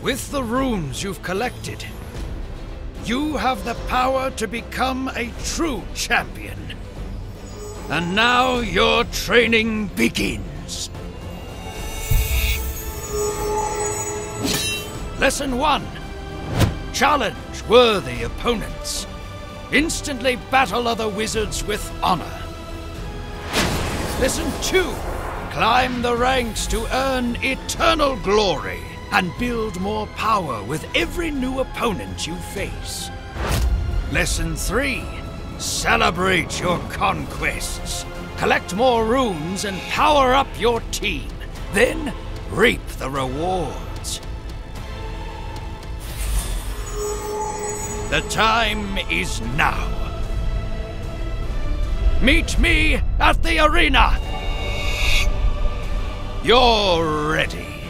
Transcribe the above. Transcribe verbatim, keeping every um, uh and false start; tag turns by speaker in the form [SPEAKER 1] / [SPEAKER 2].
[SPEAKER 1] With the runes you've collected, you have the power to become a true champion. And now your training begins. Lesson one. Challenge worthy opponents. Instantly battle other wizards with honor. Lesson two. Climb the ranks to earn eternal glory and build more power with every new opponent you face. Lesson three. Celebrate your conquests. Collect more runes and power up your team. Then reap the rewards. The time is now. Meet me at the arena. You're ready.